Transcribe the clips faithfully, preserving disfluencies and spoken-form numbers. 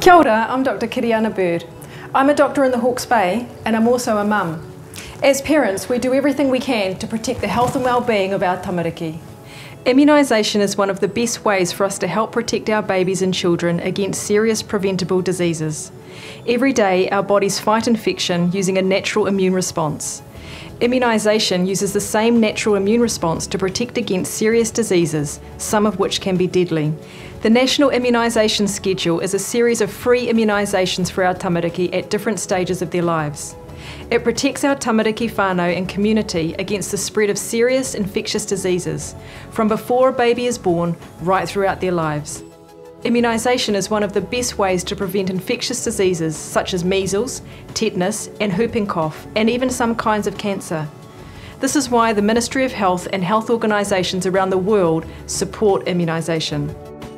Kia ora, I'm Doctor Kiriana Bird. I'm a doctor in the Hawke's Bay and I'm also a mum. As parents, we do everything we can to protect the health and well-being of our tamariki. Immunisation is one of the best ways for us to help protect our babies and children against serious preventable diseases. Every day, our bodies fight infection using a natural immune response. Immunisation uses the same natural immune response to protect against serious diseases, some of which can be deadly. The National Immunisation Schedule is a series of free immunisations for our tamariki at different stages of their lives. It protects our tamariki whānau and community against the spread of serious infectious diseases, from before a baby is born right throughout their lives. Immunisation is one of the best ways to prevent infectious diseases such as measles, tetanus and whooping cough, and even some kinds of cancer. This is why the Ministry of Health and health organisations around the world support immunisation.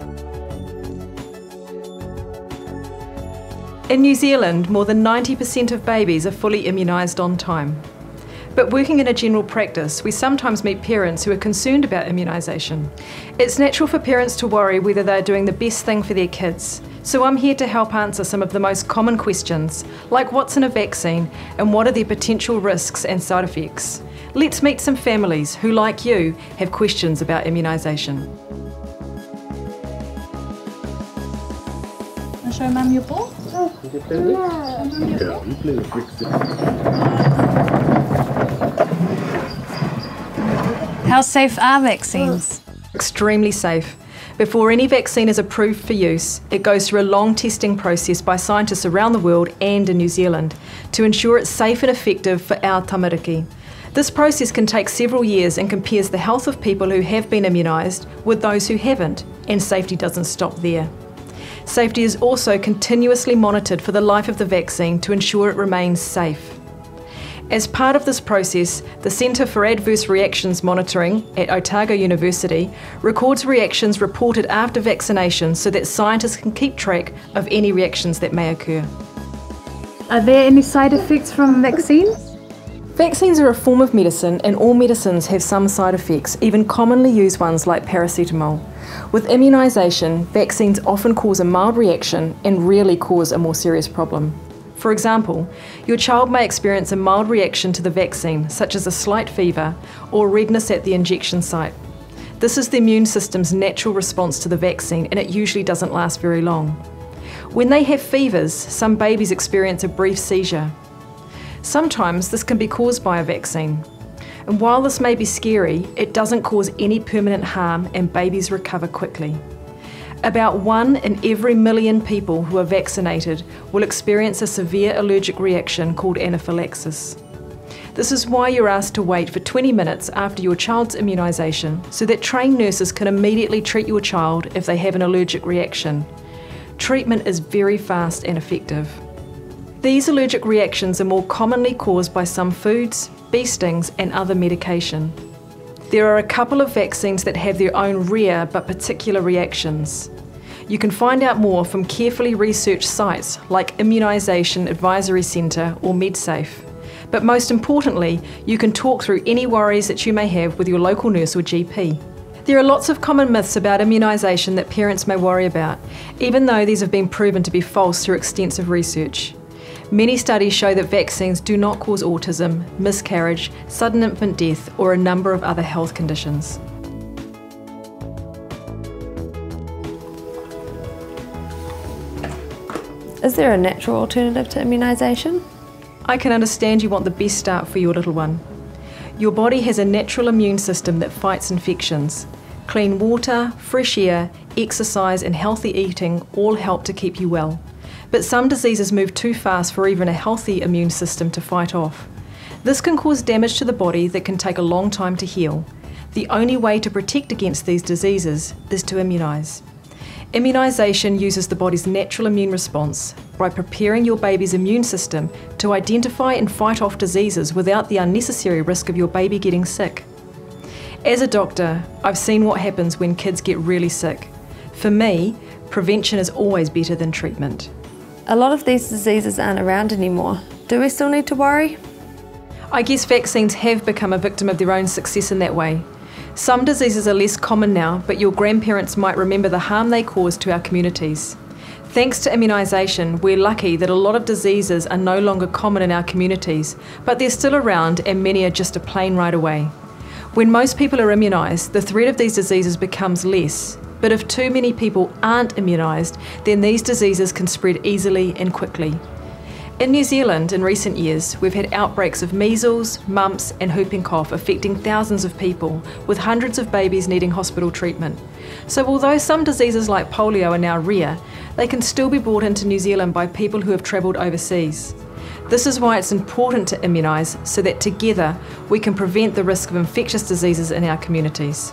In New Zealand, more than ninety percent of babies are fully immunised on time. But working in a general practice, we sometimes meet parents who are concerned about immunisation. It's natural for parents to worry whether they're doing the best thing for their kids. So I'm here to help answer some of the most common questions, like what's in a vaccine and what are their potential risks and side effects. Let's meet some families who, like you, have questions about immunisation. I'll show Mum your ball. How safe are vaccines? Extremely safe. Before any vaccine is approved for use, it goes through a long testing process by scientists around the world and in New Zealand to ensure it's safe and effective for our tamariki. This process can take several years and compares the health of people who have been immunised with those who haven't, and safety doesn't stop there. Safety is also continuously monitored for the life of the vaccine to ensure it remains safe. As part of this process, the Centre for Adverse Reactions Monitoring at Otago University records reactions reported after vaccination so that scientists can keep track of any reactions that may occur. Are there any side effects from vaccines? Vaccines are a form of medicine and all medicines have some side effects, even commonly used ones like paracetamol. With immunisation, vaccines often cause a mild reaction and rarely cause a more serious problem. For example, your child may experience a mild reaction to the vaccine, such as a slight fever or redness at the injection site. This is the immune system's natural response to the vaccine and it usually doesn't last very long. When they have fevers, some babies experience a brief seizure. Sometimes this can be caused by a vaccine. And while this may be scary, it doesn't cause any permanent harm and babies recover quickly. About one in every million people who are vaccinated will experience a severe allergic reaction called anaphylaxis. This is why you're asked to wait for twenty minutes after your child's immunisation so that trained nurses can immediately treat your child if they have an allergic reaction. Treatment is very fast and effective. These allergic reactions are more commonly caused by some foods, bee stings and other medication. There are a couple of vaccines that have their own rare but particular reactions. You can find out more from carefully researched sites like Immunisation Advisory Centre or MedSafe. But most importantly, you can talk through any worries that you may have with your local nurse or G P. There are lots of common myths about immunisation that parents may worry about, even though these have been proven to be false through extensive research. Many studies show that vaccines do not cause autism, miscarriage, sudden infant death, or a number of other health conditions. Is there a natural alternative to immunisation? I can understand you want the best start for your little one. Your body has a natural immune system that fights infections. Clean water, fresh air, exercise and healthy eating all help to keep you well. But some diseases move too fast for even a healthy immune system to fight off. This can cause damage to the body that can take a long time to heal. The only way to protect against these diseases is to immunise. Immunisation uses the body's natural immune response by preparing your baby's immune system to identify and fight off diseases without the unnecessary risk of your baby getting sick. As a doctor, I've seen what happens when kids get really sick. For me, prevention is always better than treatment. A lot of these diseases aren't around anymore. Do we still need to worry? I guess vaccines have become a victim of their own success in that way. Some diseases are less common now, but your grandparents might remember the harm they caused to our communities. Thanks to immunisation, we're lucky that a lot of diseases are no longer common in our communities, but they're still around and many are just a plane ride away. When most people are immunised, the threat of these diseases becomes less. But if too many people aren't immunised, then these diseases can spread easily and quickly. In New Zealand, in recent years, we've had outbreaks of measles, mumps and whooping cough affecting thousands of people, with hundreds of babies needing hospital treatment. So although some diseases like polio are now rare, they can still be brought into New Zealand by people who have travelled overseas. This is why it's important to immunise, so that together we can prevent the risk of infectious diseases in our communities.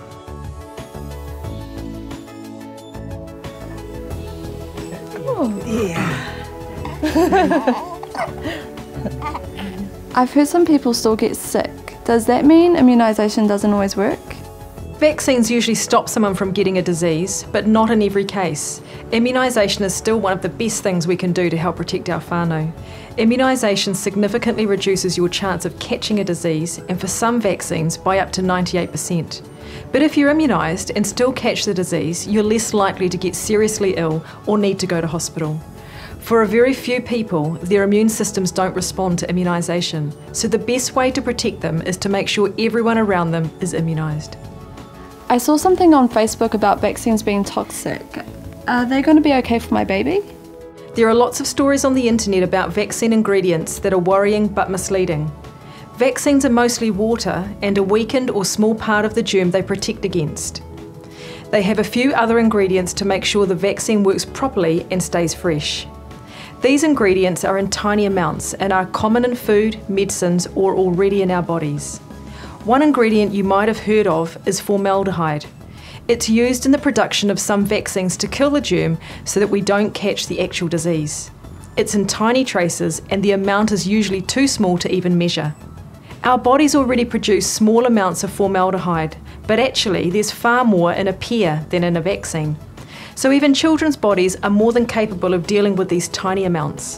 I've heard some people still get sick. Does that mean immunisation doesn't always work? Vaccines usually stop someone from getting a disease, but not in every case. Immunisation is still one of the best things we can do to help protect our whānau. Immunisation significantly reduces your chance of catching a disease, and for some vaccines by up to ninety-eight percent. But if you're immunised and still catch the disease, you're less likely to get seriously ill or need to go to hospital. For a very few people, their immune systems don't respond to immunisation, so the best way to protect them is to make sure everyone around them is immunised. I saw something on Facebook about vaccines being toxic. Are they going to be okay for my baby? There are lots of stories on the internet about vaccine ingredients that are worrying but misleading. Vaccines are mostly water and a weakened or small part of the germ they protect against. They have a few other ingredients to make sure the vaccine works properly and stays fresh. These ingredients are in tiny amounts and are common in food, medicines, or already in our bodies. One ingredient you might have heard of is formaldehyde. It's used in the production of some vaccines to kill the germ so that we don't catch the actual disease. It's in tiny traces and the amount is usually too small to even measure. Our bodies already produce small amounts of formaldehyde, but actually there's far more in a pear than in a vaccine. So even children's bodies are more than capable of dealing with these tiny amounts.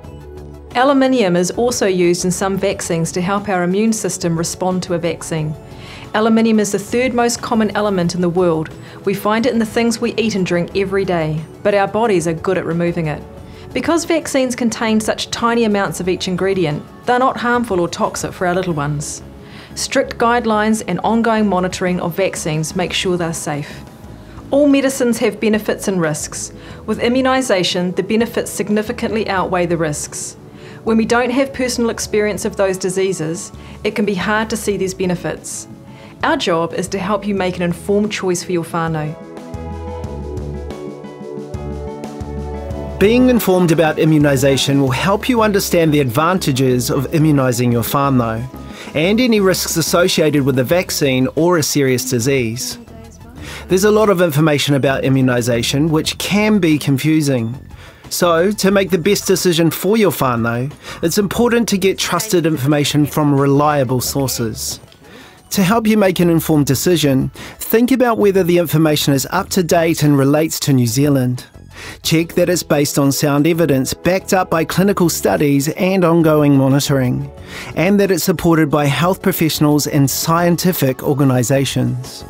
Aluminium is also used in some vaccines to help our immune system respond to a vaccine. Aluminium is the third most common element in the world. We find it in the things we eat and drink every day, but our bodies are good at removing it. Because vaccines contain such tiny amounts of each ingredient, they're not harmful or toxic for our little ones. Strict guidelines and ongoing monitoring of vaccines make sure they're safe. All medicines have benefits and risks. With immunisation, the benefits significantly outweigh the risks. When we don't have personal experience of those diseases, it can be hard to see these benefits. Our job is to help you make an informed choice for your whānau. Being informed about immunisation will help you understand the advantages of immunising your whānau and any risks associated with a vaccine or a serious disease. There's a lot of information about immunisation which can be confusing. So, to make the best decision for your whānau, it's important to get trusted information from reliable sources. To help you make an informed decision, think about whether the information is up to date and relates to New Zealand. Check that it's based on sound evidence backed up by clinical studies and ongoing monitoring, and that it's supported by health professionals and scientific organisations.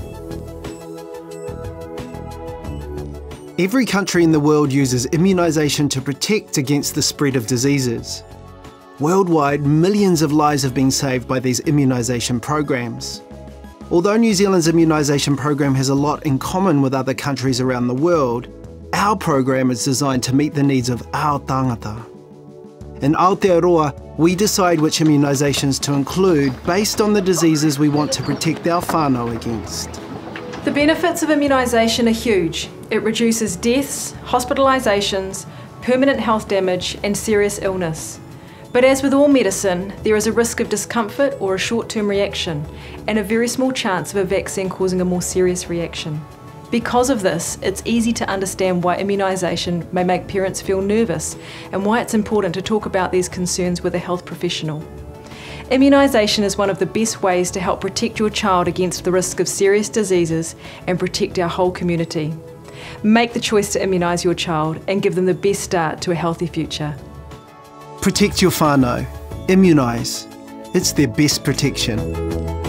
Every country in the world uses immunisation to protect against the spread of diseases. Worldwide, millions of lives have been saved by these immunisation programs. Although New Zealand's immunisation program has a lot in common with other countries around the world, our program is designed to meet the needs of our tangata. In Aotearoa, we decide which immunisations to include based on the diseases we want to protect our whānau against. The benefits of immunisation are huge. It reduces deaths, hospitalisations, permanent health damage and serious illness. But as with all medicine, there is a risk of discomfort or a short-term reaction, and a very small chance of a vaccine causing a more serious reaction. Because of this, it's easy to understand why immunisation may make parents feel nervous and why it's important to talk about these concerns with a health professional. Immunisation is one of the best ways to help protect your child against the risk of serious diseases and protect our whole community. Make the choice to immunise your child and give them the best start to a healthy future. Protect your whānau. Immunise. It's their best protection.